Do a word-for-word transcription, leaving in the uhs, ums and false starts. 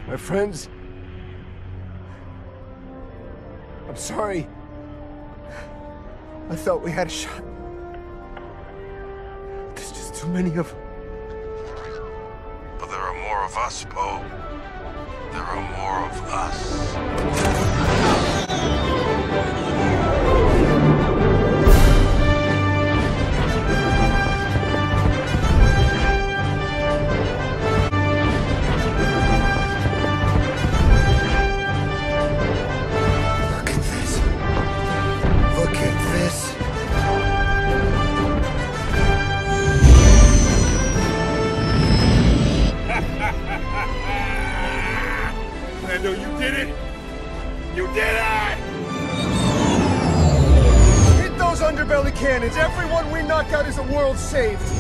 My friends, I'm sorry. I thought we had a shot. There's just too many of them. But there are more of us, Poe. There are more of us. Lando, you did it! You did it! Hit those underbelly cannons! Everyone we knock out is a world saved!